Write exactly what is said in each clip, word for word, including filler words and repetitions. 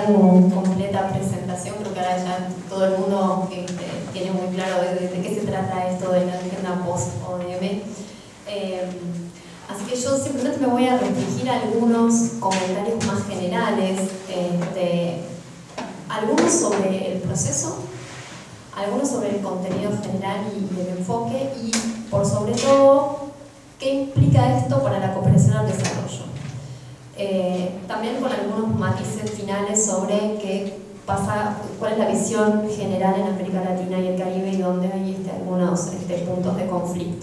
su completa presentación. Creo que ahora ya todo el mundo este, tiene muy claro de, de, de qué se trata esto de la agenda post-O D M. Eh, así que yo simplemente me voy a restringir a algunos comentarios más generales, este, algunos sobre el proceso, algunos sobre el contenido general y el enfoque, y por sobre todo, qué implica esto para la cooperación al desarrollo. Eh, también con algunos matices finales sobre qué pasa, cuál es la visión general en América Latina y el Caribe y dónde hay este, algunos este, puntos de conflicto.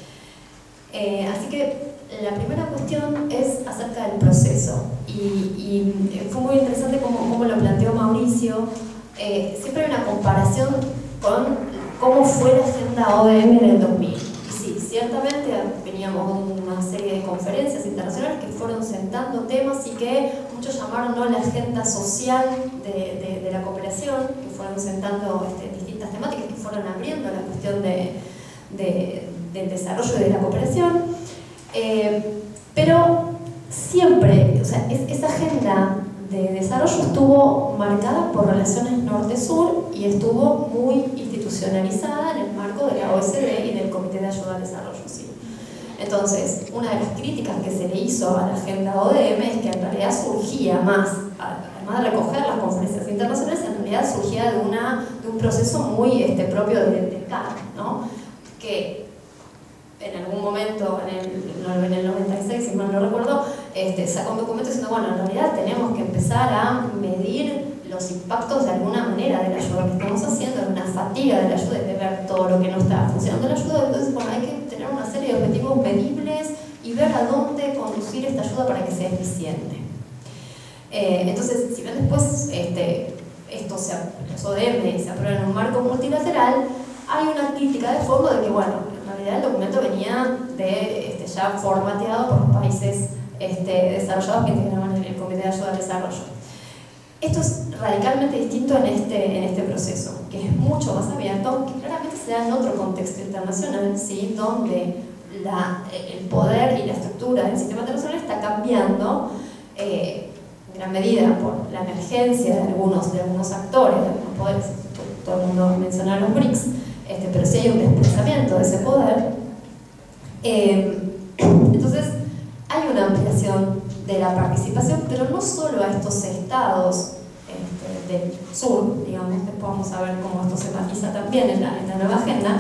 Eh, así que la primera cuestión es acerca del proceso, y, y fue muy interesante como, como lo planteó Mauricio. Eh, siempre hay una comparación con cómo fue la agenda O D M del dos mil. Y sí, ciertamente veníamos de una serie de conferencias internacionales que fueron sentando temas y que muchos llamaron, ¿no?, la agenda social de, de, de la cooperación, que fueron sentando este, distintas temáticas que fueron abriendo la cuestión de, de, del desarrollo de la cooperación. Eh, pero siempre, o sea, es, esa agenda de desarrollo estuvo marcada por relaciones norte-sur y estuvo muy institucionalizada en el marco de la O E C D y del Comité de Ayuda al Desarrollo, ¿sí? Entonces, una de las críticas que se le hizo a la agenda O D M es que en realidad surgía más, además de recoger las conferencias internacionales, en realidad surgía de, una, de un proceso muy este, propio del de C A R, ¿no?, que en algún momento, en el, en el noventa y seis, si mal no recuerdo, este, sacó un documento diciendo, bueno, en realidad tenemos que empezar a medir los impactos de alguna manera de la ayuda que estamos haciendo, de una fatiga de la ayuda, de ver todo lo que no está funcionando en la ayuda. Entonces, bueno, hay que tener una serie de objetivos medibles y ver a dónde conducir esta ayuda para que sea eficiente. Eh, entonces, si bien después este, esto se, los O D M se aprueban en un marco multilateral, hay una crítica de fondo de que, bueno, en realidad el documento venía de, este, ya formateado por los países este, desarrollados que integraban el Comité de Ayuda al Desarrollo. Esto es radicalmente distinto en este, en este proceso, que es mucho más abierto, que claramente se da en otro contexto internacional, ¿sí?, donde la, el poder y la estructura del sistema internacional está cambiando eh, en gran medida por la emergencia de algunos, de algunos actores, de algunos poderes. Todo el mundo menciona a los BRICS, este, pero sí hay un desplazamiento de ese poder. Eh, entonces, hay una ampliación de la participación, pero no solo a estos estados este, del sur, digamos, después vamos a ver cómo esto se matiza también en la, en la nueva agenda,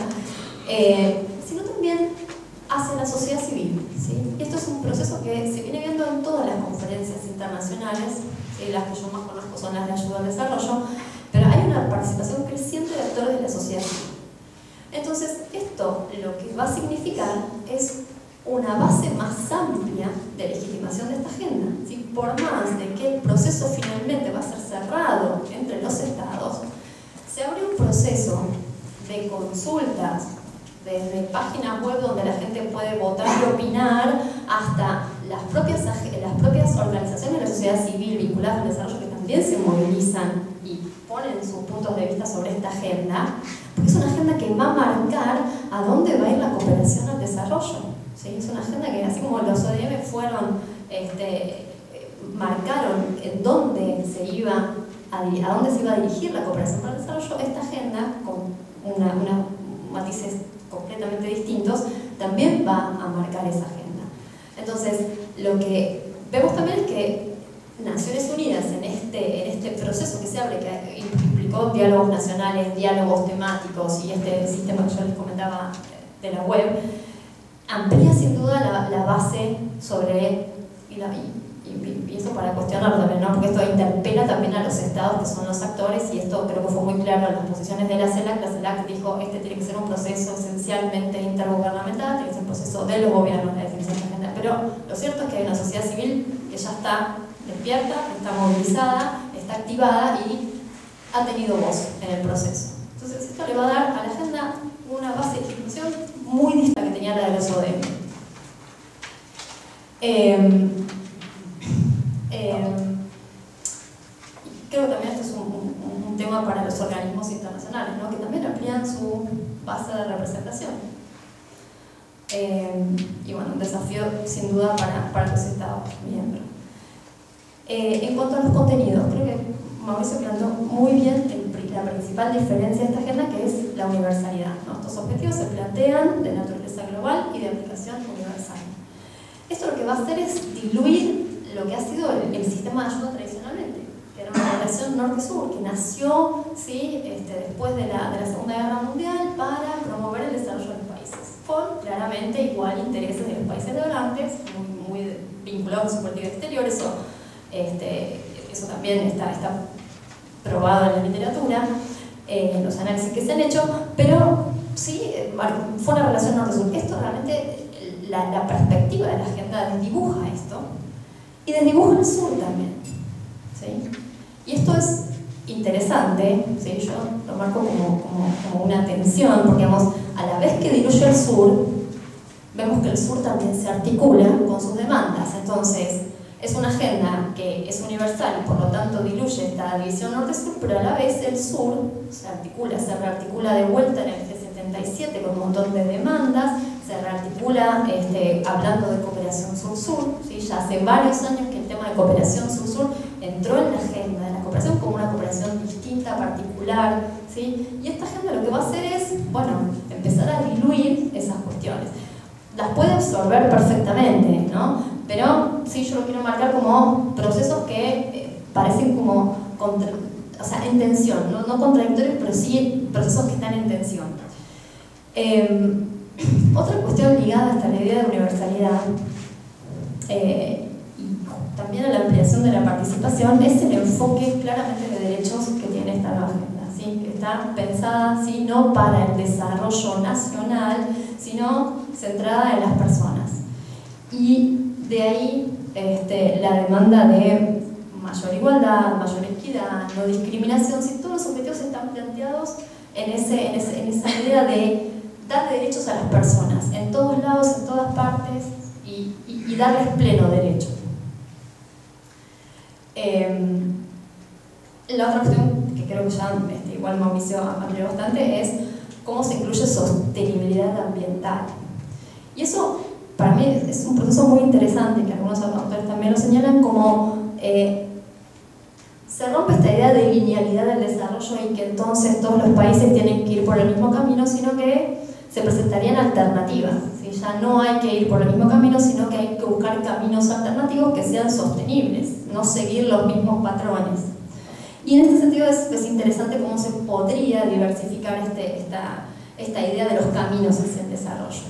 eh, sino también hacia la sociedad civil, ¿sí? Esto es un proceso que se viene viendo en todas las conferencias internacionales, ¿sí? Las que yo más conozco son las de ayuda al desarrollo, pero hay una participación creciente de actores de la sociedad civil. Entonces, esto lo que va a significar es una base más amplia de legitimación de esta agenda, ¿sí? Por más de que el proceso finalmente va a ser cerrado entre los estados, se abre un proceso de consultas desde páginas web donde la gente puede votar y opinar, hasta las propias, las propias organizaciones de la sociedad civil vinculadas al desarrollo que también se movilizan y ponen sus puntos de vista sobre esta agenda, porque es una agenda que va a marcar a dónde va a ir la cooperación al desarrollo. ¿Sí? Es una agenda que, así como los O D M fueron, este, marcaron en dónde se iba a, a dónde se iba a dirigir la cooperación para el desarrollo, esta agenda, con una, una matices completamente distintos, también va a marcar esa agenda. Entonces, lo que vemos también es que Naciones Unidas, en este, en este proceso que se abre, que implicó diálogos nacionales, diálogos temáticos y este sistema que yo les comentaba de la web, amplía sin duda la, la base sobre, y, la, y, y, y esto para cuestionarlo también, ¿no? Porque esto interpela también a los estados que son los actores, y esto creo que fue muy claro en las posiciones de la CELAC. La CELAC dijo, este tiene que ser un proceso esencialmente intergubernamental, tiene que ser un proceso de los gobiernos, la definición de la agenda. Pero lo cierto es que hay una sociedad civil que ya está despierta, está movilizada, está activada y ha tenido voz en el proceso. Entonces esto le va a dar a la agenda una base de ejecución muy distinta que tenía la de los O D M. Eh, eh, creo que también esto es un, un, un tema para los organismos internacionales, ¿no? Que también amplían su base de representación. Eh, y bueno, un desafío sin duda para, para los Estados miembros. Eh, en cuanto a los contenidos, creo que Mauricio planteó muy bien el, la principal diferencia de esta agenda, que es la universalidad, ¿no? Estos objetivos se plantean de naturaleza global y de aplicación universal. Esto lo que va a hacer es diluir lo que ha sido el, el sistema de ayuda tradicionalmente, que era una relación norte-sur, que nació, ¿sí? este, después de la, de la Segunda Guerra Mundial para promover el desarrollo de los países, con claramente igual intereses de los países donantes, muy, muy vinculados a su política exterior. Eso, este, eso también está, está probado en la literatura, eh, en los análisis que se han hecho, pero sí, fue una relación norte-sur. Esto realmente, la, la perspectiva de la agenda desdibuja esto, y desdibuja el sur también, ¿sí? Y esto es interesante, ¿sí? Yo lo marco como, como, como una tensión, porque vamos, a la vez que diluye el sur, vemos que el sur también se articula con sus demandas. Entonces, es una agenda que es universal y por lo tanto diluye esta división norte-sur, pero a la vez el sur se articula, se rearticula de vuelta en el G setenta y siete con un montón de demandas, se rearticula este, hablando de cooperación sur-sur, ¿sí? Ya hace varios años que el tema de cooperación sur-sur entró en la agenda de la cooperación como una cooperación distinta, particular, ¿sí? Y esta agenda lo que va a hacer es, bueno, empezar a diluir esas cuestiones. Las puede absorber perfectamente, ¿no? Pero sí, yo lo quiero marcar como procesos que eh, parecen como, contra, o sea, en tensión, ¿no? No contradictorios, pero sí procesos que están en tensión. Eh, otra cuestión ligada hasta la idea de universalidad eh, y también a la ampliación de la participación es el enfoque claramente de derechos que tiene esta nueva agenda, ¿sí? Que está pensada, ¿sí? No para el desarrollo nacional, sino centrada en las personas. Y de ahí este, la demanda de mayor igualdad, mayor equidad, no discriminación, si todos los objetivos están planteados en, ese, en, ese, en esa idea de dar derechos a las personas, en todos lados, en todas partes, y, y, y darles pleno derecho. Eh, la otra cuestión que creo que ya este, igual Mauricio amplió bastante es cómo se incluye sostenibilidad ambiental. Y eso para mí es un proceso muy interesante, que algunos autores también lo señalan como eh, se rompe esta idea de linealidad del desarrollo y que entonces todos los países tienen que ir por el mismo camino, sino que se presentarían alternativas, ¿sí? Ya no hay que ir por el mismo camino, sino que hay que buscar caminos alternativos que sean sostenibles, no seguir los mismos patrones. Y en este sentido es, es interesante cómo se podría diversificar este, esta, esta idea de los caminos hacia el desarrollo.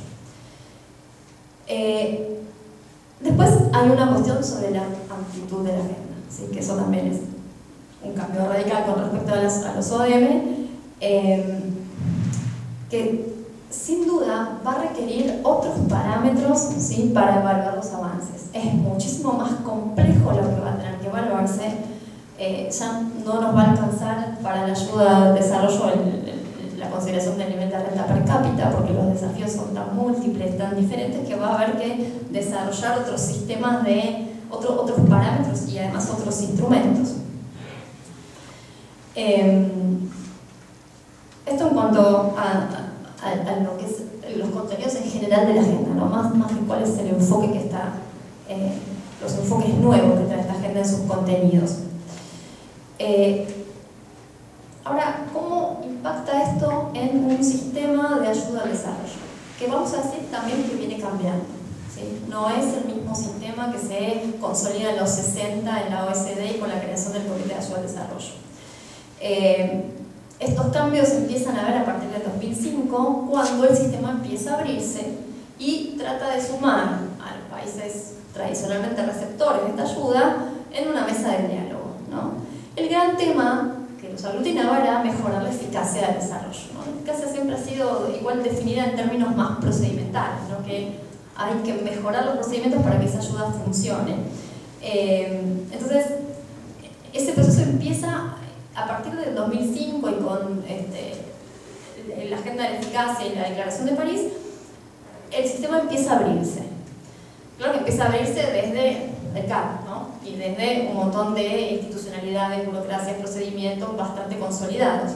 Eh, después hay una cuestión sobre la amplitud de la agenda, ¿sí? Que eso también es un cambio radical con respecto a, las, a los O D M, eh, que sin duda va a requerir otros parámetros, ¿sí? Para evaluar los avances. Es muchísimo más complejo lo que va a tener que evaluarse, eh, ya no nos va a alcanzar para la ayuda al desarrollo el, el, la consideración del nivel de renta per cápita, porque los desafíos son tan múltiples, tan diferentes, que va a haber que desarrollar otros sistemas de otro, otros parámetros y además otros instrumentos. Eh, esto en cuanto a, a, a lo que es los contenidos en general de la agenda, ¿no? más, más que cuál es el enfoque que está, eh, los enfoques nuevos que trae esta agenda en sus contenidos. Eh, ahora, ¿cómo impacta esto en un sistema de ayuda al desarrollo? Que vamos a decir también que viene cambiando, ¿sí? No es el mismo sistema que se consolida en los sesenta en la O E C D y con la creación del Comité de Ayuda al Desarrollo. Eh, estos cambios se empiezan a ver a partir del dos mil cinco, cuando el sistema empieza a abrirse y trata de sumar a los países tradicionalmente receptores de esta ayuda en una mesa de diálogo, ¿no? El gran tema que los aglutinaba era mejorar la eficacia del desarrollo, ¿no? La eficacia siempre ha sido igual definida en términos más procedimentales, ¿no? Que hay que mejorar los procedimientos para que esa ayuda funcione. Eh, entonces, ese proceso empieza a partir del dos mil cinco y con este, la Agenda de la Eficacia y la Declaración de París, el sistema empieza a abrirse. Claro que empieza a abrirse desde el C A P, ¿no? Y desde un montón de institucionalidades, burocracias, procedimientos bastante consolidados.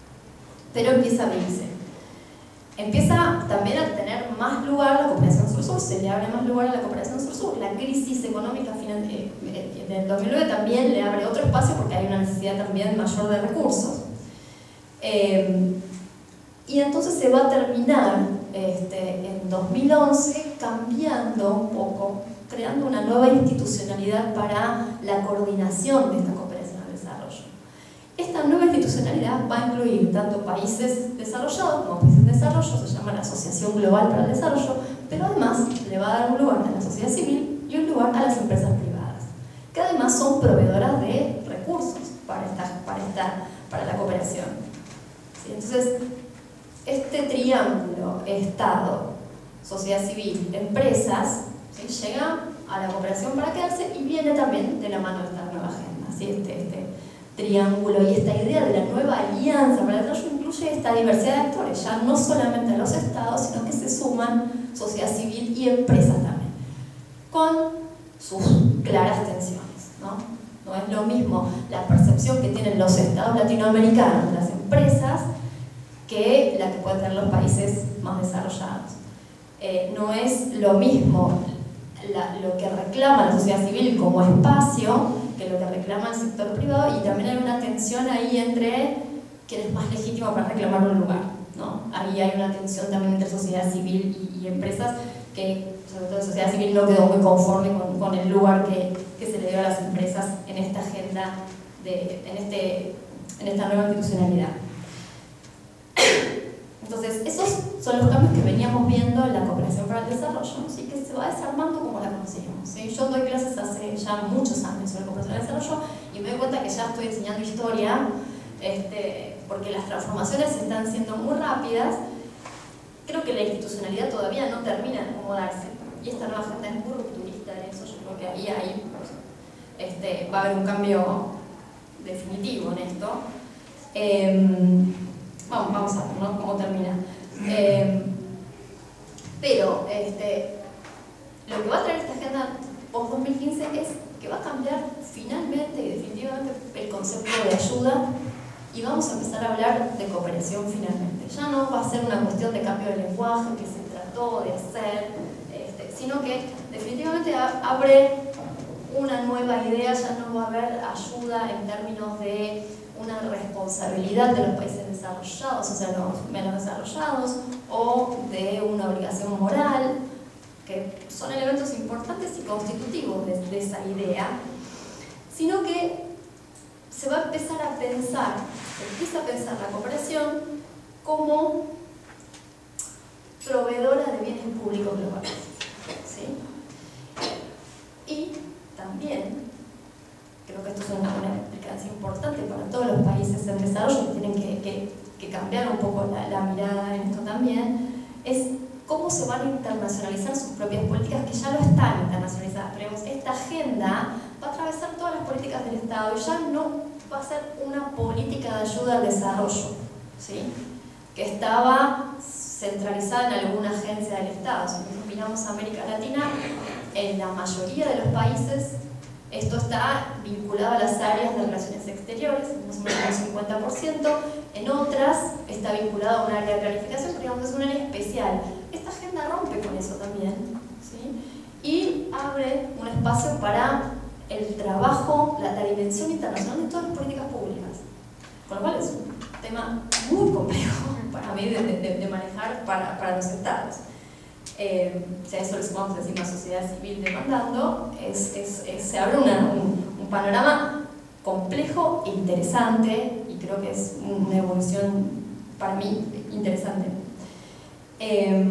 Pero empieza a abrirse. Empieza también a tener más lugar la cooperación sur-sur. sur-sur, se le abre más lugar a la cooperación sur-sur. La crisis económica eh, del dos mil nueve también le abre otro espacio porque hay una necesidad también mayor de recursos. Eh, y entonces se va a terminar este, en dos mil once cambiando un poco, creando una nueva institucionalidad para la coordinación de esta cooperación al desarrollo. Esta nueva institucionalidad va a incluir tanto países desarrollados como países en desarrollo, se llama la Asociación Global para el Desarrollo, pero además le va a dar un lugar a la sociedad civil y un lugar a las empresas privadas, que además son proveedoras de recursos para, esta, para, esta, para la cooperación. ¿Sí? Entonces, este triángulo Estado, sociedad civil, empresas, ¿sí? llega a la cooperación para quedarse y viene también de la mano de esta nueva agenda. ¿Sí? Este, este triángulo y esta idea de la nueva alianza para el desarrollo incluye esta diversidad de actores, ya no solamente los estados, sino que se suman sociedad civil y empresas también, con sus claras tensiones, ¿no? No es lo mismo la percepción que tienen los estados latinoamericanos de las empresas que la que pueden tener los países más desarrollados. Eh, no es lo mismo la, lo que reclama la sociedad civil como espacio que lo que reclama el sector privado, y también hay una tensión ahí entre quién es más legítimo para reclamar un lugar, ¿no? Ahí hay una tensión también entre sociedad civil y, y empresas que, sobre todo la sociedad civil, no quedó muy conforme con, con el lugar que, que se le dio a las empresas en esta agenda, de, en, este, en esta nueva institucionalidad. Entonces, esos son los cambios que veníamos viendo en la cooperación para el desarrollo, ¿sí? Que se va desarmando como la conocíamos, ¿sí? Yo doy clases hace ya muchos años sobre cooperación para el desarrollo y me doy cuenta que ya estoy enseñando historia, este, porque las transformaciones están siendo muy rápidas. Creo que la institucionalidad todavía no termina de acomodarse y esta nueva agenda es muy rupturista en eso. Yo creo que ahí, ahí este, va a haber un cambio definitivo en esto. Eh, Vamos, vamos a ver, ¿no? Cómo termina. Eh, pero este, lo que va a traer esta agenda post dos mil quince es que va a cambiar finalmente y definitivamente el concepto de ayuda y vamos a empezar a hablar de cooperación finalmente. Ya no va a ser una cuestión de cambio de lenguaje que se trató de hacer, este, sino que definitivamente abre una nueva idea. Ya no va a haber ayuda en términos de una responsabilidad de los países desarrollados, o sea, los menos desarrollados, o de una obligación moral, que son elementos importantes y constitutivos de, de esa idea, sino que se va a empezar a pensar, se empieza a pensar la cooperación como proveedora de bienes públicos globales, ¿sí? Y también creo que esto es una, una implicancia importante para todos los países en desarrollo que tienen que, que, que cambiar un poco la, la mirada en esto también, es cómo se van a internacionalizar sus propias políticas, que ya lo están internacionalizadas. Pero esta agenda va a atravesar todas las políticas del Estado y ya no va a ser una política de ayuda al desarrollo, ¿sí? Que estaba centralizada en alguna agencia del Estado. Si nosotros miramos a América Latina, en la mayoría de los países esto está vinculado a las áreas de relaciones exteriores, más o menos un cincuenta por ciento. En otras está vinculado a un área de planificación, pero digamos que es un área especial. Esta agenda rompe con eso también, ¿sí? Y abre un espacio para el trabajo, la, la dimensión internacional de todas las políticas públicas. Con lo cual es un tema muy complejo para mí de, de, de manejar para, para los estados. Eh, si a eso le sumamos encima sociedad civil demandando, es, es, es, se abre una, un, un panorama complejo e interesante, y creo que es una evolución para mí interesante. Eh,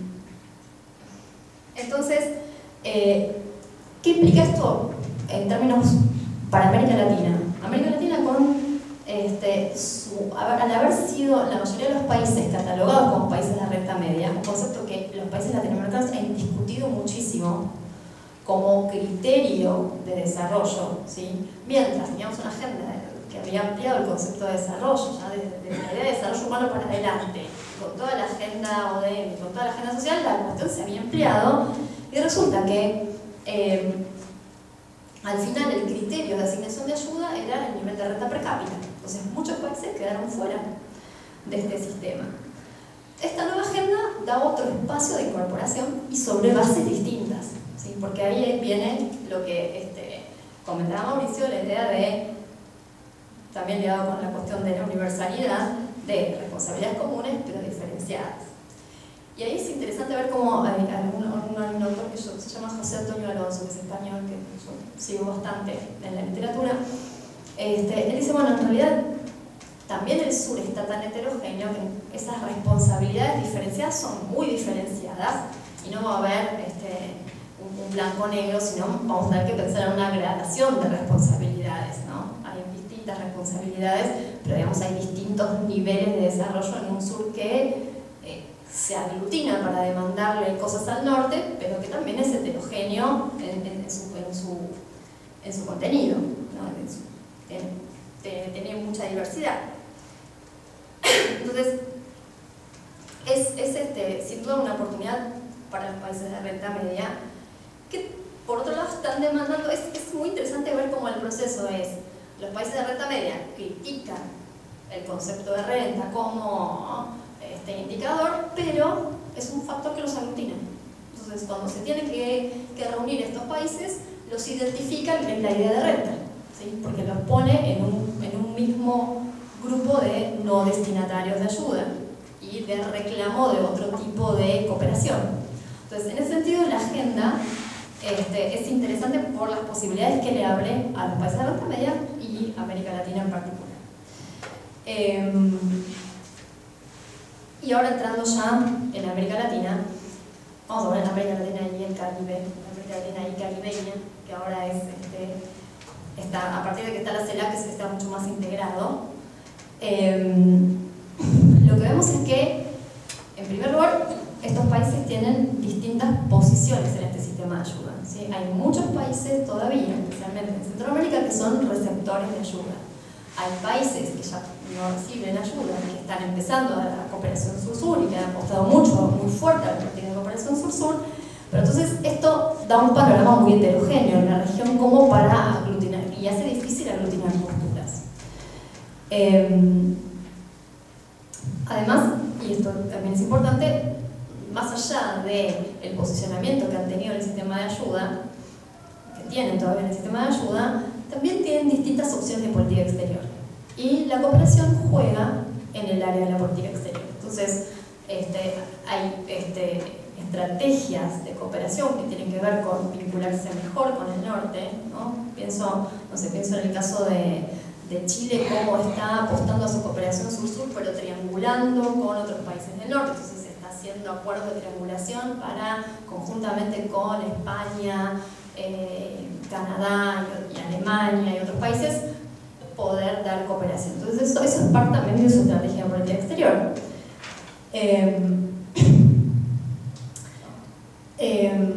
entonces, eh, ¿qué implica esto en términos para América Latina? América Latina con Este, su, al haber sido la mayoría de los países catalogados como países de renta media, un concepto que los países latinoamericanos han discutido muchísimo como criterio de desarrollo, ¿sí? Mientras teníamos una agenda que había ampliado el concepto de desarrollo, ya desde, desde la idea de desarrollo humano para adelante, con toda la agenda O D M, con toda la agenda social, la cuestión se había ampliado y resulta que eh, al final el criterio de asignación de ayuda era el nivel de renta per cápita. Entonces muchos países quedaron fuera de este sistema. Esta nueva agenda da otro espacio de incorporación y sobre bases distintas, ¿sí? Porque ahí viene lo que este, comentaba Mauricio, la idea de, también ligado con la cuestión de la universalidad, de responsabilidades comunes pero diferenciadas. Y ahí es interesante ver cómo hay, hay un, un, un autor que yo, se llama José Antonio Alonso, que es español, que yo sigo bastante en la literatura. Este, él dice, bueno, en realidad también el sur está tan heterogéneo que esas responsabilidades diferenciadas son muy diferenciadas y no va a haber este, un, un blanco-negro, sino vamos a tener que pensar en una gradación de responsabilidades, ¿no? Hay distintas responsabilidades, pero digamos hay distintos niveles de desarrollo en un sur que eh, se aglutina para demandarle cosas al norte, pero que también es heterogéneo en, en, en, su, en, su, en su contenido, ¿no? En su, en, tiene mucha diversidad. Entonces, es, es este, sin duda una oportunidad para los países de renta media, que por otro lado están demandando, es, es muy interesante ver cómo el proceso es, los países de renta media critican el concepto de renta como este indicador, pero es un factor que los aglutina. Entonces, cuando se tienen que, que reunir estos países, los identifican en la idea de renta, ¿sí? Porque los pone en un, en un mismo grupo de no destinatarios de ayuda y de reclamo de otro tipo de cooperación. Entonces, en ese sentido, la agenda este, es interesante por las posibilidades que le abre a los países de renta media y América Latina en particular. Eh, y ahora entrando ya en América Latina, vamos a ver en América Latina y el Caribe, América Latina y caribeña, que ahora es, este, está, a partir de que está la CELAC, que está mucho más integrado. Eh, lo que vemos es que, en primer lugar, estos países tienen distintas posiciones en este sistema de ayuda, ¿sí? Hay muchos países todavía, especialmente en Centroamérica, que son receptores de ayuda. Hay países que ya no reciben ayuda, que están empezando a la cooperación sur-sur y que han apostado mucho, muy fuerte a la política de cooperación sur-sur, pero entonces esto da un panorama muy heterogéneo en la región como para aglutinar, y hace difícil aglutinar posturas. Eh, además, y esto también es importante, más allá del posicionamiento que han tenido en el sistema de ayuda, que tienen todavía en el sistema de ayuda, también tienen distintas opciones de política exterior. Y la cooperación juega en el área de la política exterior. Entonces, este, hay este, estrategias de cooperación que tienen que ver con vincularse mejor con el norte, ¿no? Pienso, no sé, pienso en el caso de, de Chile, cómo está apostando a su cooperación sur-sur, pero triangulando con otros países del norte. Entonces, se está haciendo acuerdos de triangulación para, conjuntamente con España, eh, Canadá y, y Alemania y otros países, poder dar cooperación. Entonces eso, eso es parte también de su estrategia de política exterior. Eh, eh,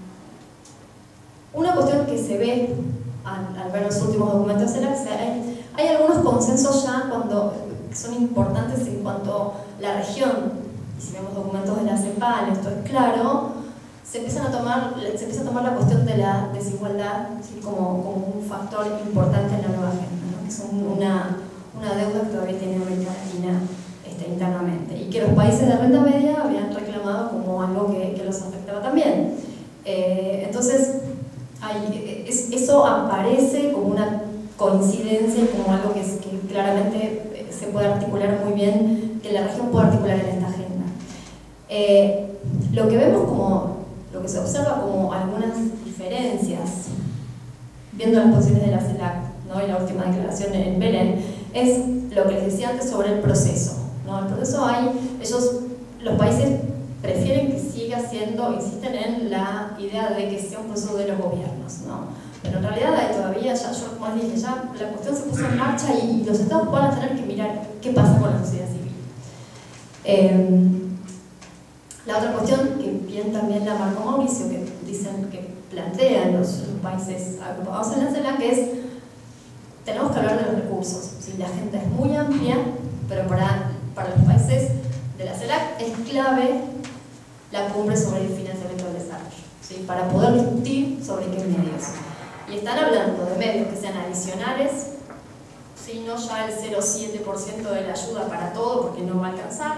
una cuestión que se ve al, al ver los últimos documentos es que hay, hay algunos consensos ya cuando, que son importantes en cuanto a la región, y si vemos documentos de la CEPAL, esto es claro, se empiezan a tomar, se empieza a tomar la cuestión de la desigualdad, ¿sí? como, como un factor importante en la nueva agenda, ¿no? Que es una, una deuda que todavía tiene América Latina este, internamente, y que los países de renta media habían reclamado como algo que, que los afectaba también. Eh, entonces, hay, es, eso aparece como una coincidencia y como algo que, es, que claramente se puede articular muy bien, que la región puede articular en esta agenda. Eh, lo que vemos como lo que se observa como algunas diferencias, viendo las posiciones de la CELAC, ¿no? Y la última declaración en Belén, es lo que les decía antes sobre el proceso, ¿no? El proceso hay, ellos, los países prefieren que siga siendo, insisten en la idea de que sea un proceso de los gobiernos, ¿no? Pero en realidad hay todavía, ya, yo como les dije, ya la cuestión se puso en marcha y, y los estados van a tener que mirar qué pasa con la sociedad civil. Eh, La otra cuestión, que bien también la marcó Mauricio, que dicen que plantean los, los países agrupados en la CELAC, que es, tenemos que hablar de los recursos. ¿Sí? La agenda es muy amplia, pero para, para los países de la CELAC es clave la cumbre sobre el financiamiento del desarrollo, ¿sí? Para poder discutir sobre qué medios. Y están hablando de medios que sean adicionales, ¿sí? No ya el cero coma siete por ciento de la ayuda para todo, porque no va a alcanzar,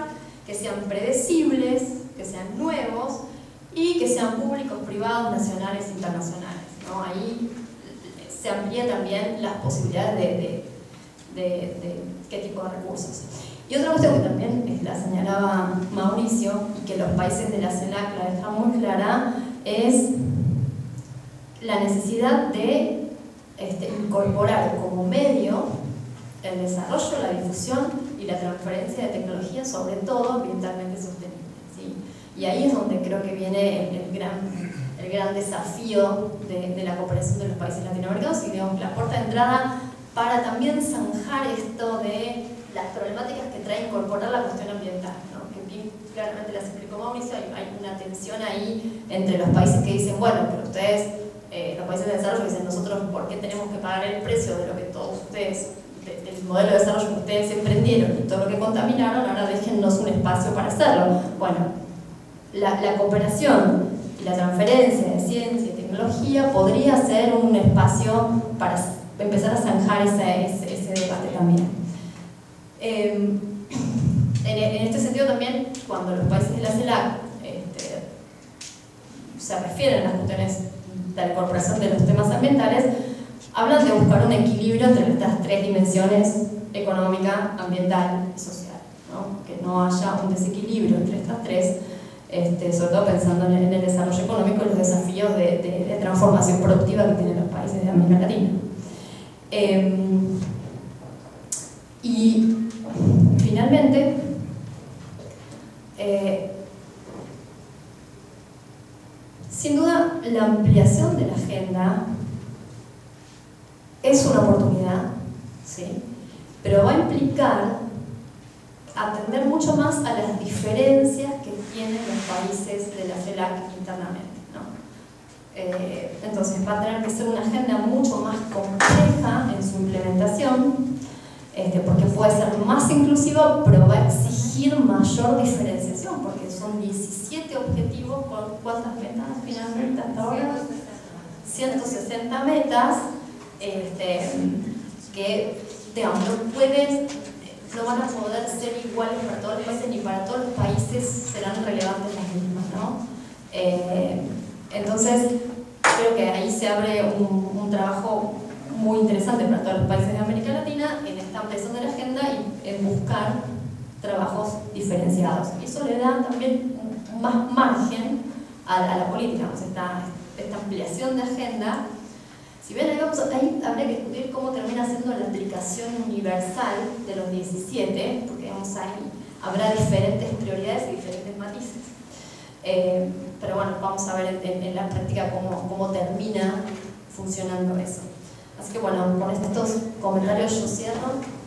que sean predecibles, que sean nuevos y que sean públicos, privados, nacionales e internacionales, ¿no? Ahí se amplía también las posibilidades de, de, de, de qué tipo de recursos. Y otra cuestión que también la señalaba Mauricio y que los países de la CELAC la dejan muy clara es la necesidad de este, incorporar como medio el desarrollo, la difusión y la transferencia de tecnología, sobre todo ambientalmente sostenible, ¿sí? Y ahí es donde creo que viene el, el, gran, el gran desafío de, de la cooperación de los países latinoamericanos y, digamos, la puerta de entrada para también zanjar esto de las problemáticas que trae incorporar la cuestión ambiental, ¿no? Que bien claramente las explicó Mauricio, hay, hay una tensión ahí entre los países que dicen, bueno, pero ustedes, eh, los países de desarrollo dicen, nosotros, ¿por qué tenemos que pagar el precio de lo que todos ustedes, de, del modelo de desarrollo que ustedes emprendieron y todo lo que contaminaron, ahora déjennos un espacio para hacerlo? Bueno, la, la cooperación y la transferencia de ciencia y tecnología podría ser un espacio para empezar a zanjar ese, ese, ese debate también. Eh, en, en este sentido también, cuando los países de la CELAC este, se refieren a las cuestiones de la incorporación de los temas ambientales, hablan de buscar un equilibrio entre estas tres dimensiones: económica, ambiental y social, ¿no? Que no haya un desequilibrio entre estas tres, este, sobre todo pensando en el, en el desarrollo económico y los desafíos de, de, de transformación productiva que tienen los países de América Latina. Eh, y finalmente, eh, sin duda la ampliación de la agenda es una oportunidad, ¿sí? Pero va a implicar atender mucho más a las diferencias que tienen los países de la CELAC internamente, ¿no? Eh, entonces va a tener que ser una agenda mucho más compleja en su implementación, este, porque puede ser más inclusiva, pero va a exigir mayor diferenciación, porque son diecisiete objetivos por cuántas metas finalmente hasta ahora, ciento sesenta metas, este, que digamos, no pueden, no van a poder ser iguales para todos los países, ni para todos los países serán relevantes las mismas, ¿no? Eh, entonces creo que ahí se abre un, un trabajo muy interesante para todos los países de América Latina en esta ampliación de la agenda y en buscar trabajos diferenciados. Y eso le da también más margen a, a la política, o sea, esta, esta ampliación de agenda. Si bien ahí, vamos, ahí habría que discutir cómo termina siendo la aplicación universal de los diecisiete, porque digamos, ahí habrá diferentes prioridades y diferentes matices. Eh, pero bueno, vamos a ver en, en la práctica cómo, cómo termina funcionando eso. Así que bueno, con estos comentarios yo cierro.